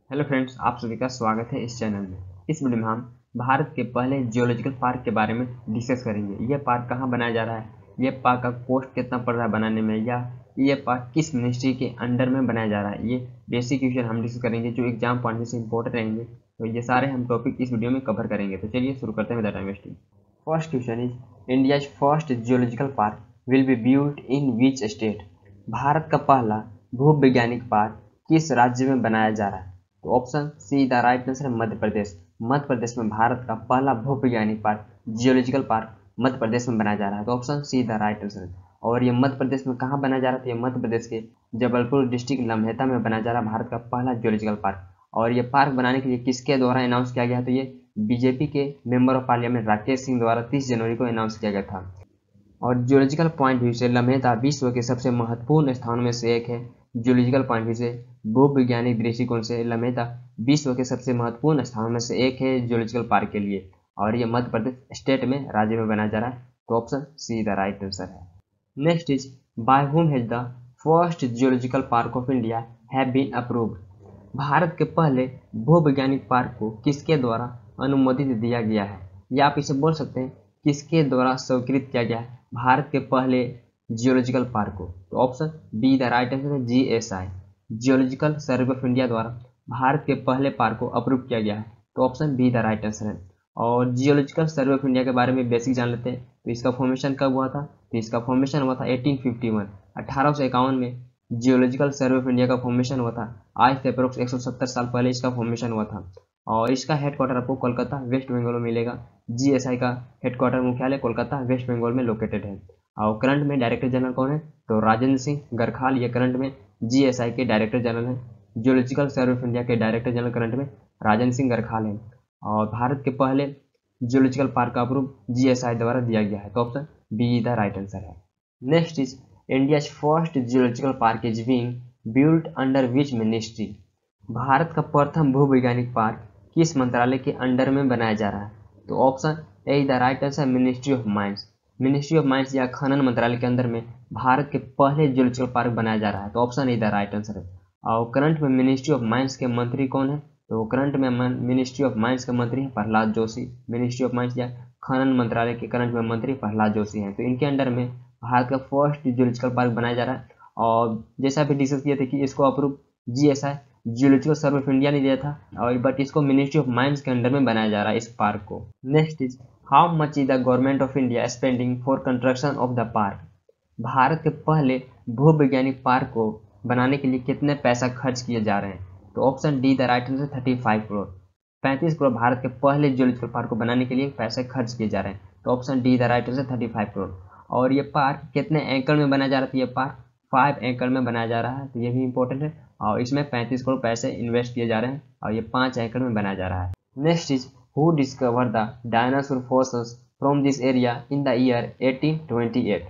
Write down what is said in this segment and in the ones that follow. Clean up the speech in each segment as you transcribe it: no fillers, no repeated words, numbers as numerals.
Hello friends, आप सभी का स्वागत है इस चैनल में। इस वीडियो में हम भारत के पहले जियोलॉजिकल पार्क के बारे में डिस्कस करेंगे। यह पार्क कहाँ बनाया जा रहा है, यह पार्क का कॉस्ट कितना पड़ रहा है बनाने में, या यह पार्क किस मिनिस्ट्री के अंडर में बनाया जा रहा है। ये बेसिक क्वेश्चन हम डिस्कस करेंगे जो एग्जाम पॉइंट से इंपॉर्टेंट रहेंगे। तो ये सारे हम टॉपिक इस वीडियो में कवर करेंगे। तो चलिए शुरू करते हैं without time wasting. First question is India's first geological park will be built in which state. Bharat का पहला भू वैज्ञानिक पार्क किस राज्य में बनाया जा रहा है। तो option C the right answer है मध्य प्रदेश। मध्य प्रदेश में भारत का पहला भू वैज्ञानिक park geological park Madhya Pradesh में बनाया जा रहा है। तो option C the right answer है। और ये मध्य प्रदेश में कहाँ बनाया जा रहा था, ये मध्य प्रदेश के जबलपुर डिस्ट्रिक्ट लम्हेता में बनाया जा रहा है भारत का पहला जियोलॉजिकल पार्क। और ये पार्क बनाने के लिए किसके द्वारा अनाउंस किया गया, तो ये बीजेपी के member of parliament Rakesh Singh द्वारा 30 जनवरी को अनाउंस किया गया था। और जियोलॉजिकल पॉइंट व्यू से लम्हेता विश्व के सबसे महत्वपूर्ण स्थानों में से एक है। जियोलॉजिकल पॉइंट व्यू से भूवैज्ञानिक दृष्टिकोण से लम्हेता विश्व के सबसे महत्वपूर्ण स्थानों में से एक है जियोलॉजिकल पार्क के लिए। और ये मध्य प्रदेश स्टेट में राज्य में बनाया जा रहा है। तो option C the right answer है। Next is by whom has the first geological park of India have been approved. Bharat के पहले भूवैज्ञानिक पार्क को किसके द्वारा अनुमोदित दिया गया है, या आप इसे बोल सकते हैं किसके द्वारा स्वीकृत किया गया है भारत के पहले जियोलॉजिकल पार्क को। तो option B the right answer है GSI, geological survey of India द्वारा भारत के पहले पार्क को अप्रूव किया गया है। तो option B the right answer है। और जियोलॉजिकल सर्वे ऑफ इंडिया के बारे में बेसिक जान लेते हैं। तो इसका फॉर्मेशन कब हुआ था, तो इसका फॉर्मेशन हुआ था 1851, 1851 में जियोलॉजिकल सर्वे ऑफ इंडिया का फॉर्मेशन हुआ था। आज से अप्रोक्स 170 साल पहले इसका फॉर्मेशन हुआ था। और इसका हेडक्वार्टर आपको कोलकाता वेस्ट बंगाल में मिलेगा। जीएसआई का हेडक्वार्टर मुख्यालय कोलकाता वेस्ट बंगाल में लोकेटेड है। और करंट में डायरेक्टर जनरल कौन है, तो राजेंद्र सिंह गरखाल ये करंट में जीएसआई के डायरेक्टर जनरल हैं। जियोलॉजिकल सर्वे ऑफ इंडिया के डायरेक्टर जनरल करंट में राजेंद्र सिंह गरखाल हैं। और भारत के पहले जियोलॉजिकल पार्क का अप्रूव जीएसआई द्वारा दिया गया है। तो option B the right answer है। Next is India's first geological park is being built under which ministry. Bharat का प्रथम भूवैज्ञानिक पार्क किस मंत्रालय के अंडर में बनाया जा रहा है। तो option A the right answer ministry of mines. Ministry of mines या खनन मंत्रालय के अंदर में भारत के पहले जियोलॉजिकल पार्क बनाया जा रहा है। तो option A the right answer है। और करंट में मिनिस्ट्री ऑफ माइंस के मंत्री कौन है, तो करंट में मिनिस्ट्री ऑफ माइंस के मंत्री हैं Prahlad Joshi. Ministry of mines या खनन मंत्रालय के करंट में मंत्री प्रहलाद जोशी हैं। तो इनके अंडर में भारत का फर्स्ट जियोलॉजिकल पार्क बनाया जा रहा है। और जैसा भी डिस्कस किया था कि इसको approve GSI geological survey of India ने दिया था, और बट इसको मिनिस्ट्री ऑफ माइंस के अंडर में बनाया जा रहा है इस पार्क को। Next is how much is the government of India spending for construction of the park. Bharat के पहले भूवैज्ञानिक पार्क को बनाने के लिए कितने पैसा खर्च किए जा रहे हैं। तो option D the right answer 35 crore. 35 crore Bharat के पहले जियोलॉजिकल पार्क को बनाने के लिए पैसे खर्च किए जा रहे हैं। तो option D the right answer 35 crore. और ये पार्क कितने एकड़ में बनाया जा रहा है, तो ये पार्क 5 एकड़ में बनाया जा रहा है। तो ये भी इंपॉर्टेंट है। और इसमें 35 करोड़ पैसे इन्वेस्ट किए जा रहे हैं, और ये 5 एकड़ में बनाया जा रहा है। Next is who discover the dinosaur fossils from this area in the year 1828।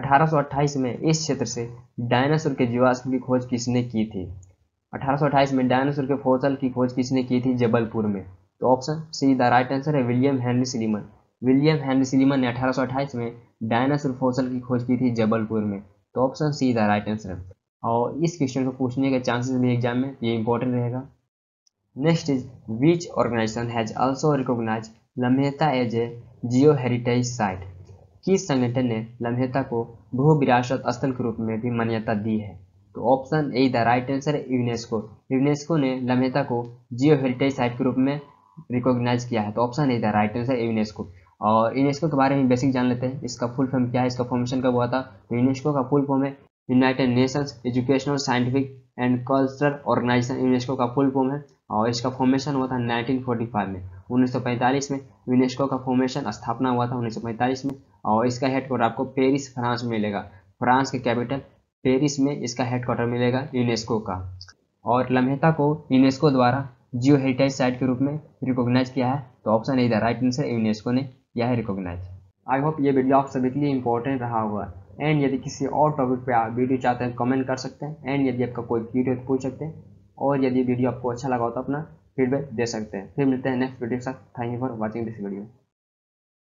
1828 में इस क्षेत्र से डायनासोर के जीवाश्म की खोज किसने की थी। 1828 में डायनासोर के फॉसिल की खोज किसने की थी, जबलपुर में। तो option C the right answer है William Henry Silliman. William Henry Silliman ने 1828 में डायनासोर फॉसिल की खोज की थी जबलपुर में। तो option C the right answer है। और इस क्वेश्चन को पूछने के चांसेस भी एग्जाम में, ये इंपॉर्टेंट रहेगा। Next is which organisation has also recognised Lameta as a geo heritage site. किस संगठन ने लम्हेता को भू विरासत स्थल के रूप में भी मान्यता दी है। तो option A the right answer है यूनेस्को। यूनेस्को ने लम्हेता को जियो हेरिटेज साइट के रूप में रिकॉग्नाइज किया है। तो option A the right answer UNESCO. और यूनेस्को के बारे में बेसिक जान लेते हैं। इसका फुल फॉर्म क्या है, इसका फॉर्मेशन कब हुआ था। तो यूनेस्को का फुल फॉर्म है United Nations Educational Scientific and Cultural Organization. UNESCO का फुल फॉर्म है। और इसका फॉर्मेशन हुआ था 1945 में। 1945 में यूनेस्को का फॉर्मेशन स्थापना हुआ था 1945 में। और इसका हेडक्वार्टर आपको पेरिस फ्रांस में मिलेगा। फ्रांस के कैपिटल पेरिस में इसका हेडक्वार्टर मिलेगा यूनेस्को का। और लम्हेता को यूनेस्को द्वारा जियो हेरिटेज साइट के रूप में रिकॉग्नाइज किया है। तो option A the right answer UNESCO ने किया है रिकॉग्नाइज। आई होप ये वीडियो आप सभी के लिए इंपॉर्टेंट रहा होगा। एंड यदि किसी और टॉपिक पे आप वीडियो चाहते हैं कमेंट कर सकते हैं। एंड यदि आपका कोई वीडियो तो पूछ सकते हैं। और यदि वीडियो आपको अच्छा लगा हो तो अपना फीडबैक दे सकते हैं। फिर मिलते हैं नेक्स्ट वीडियो के साथ। Thank you for watching this video.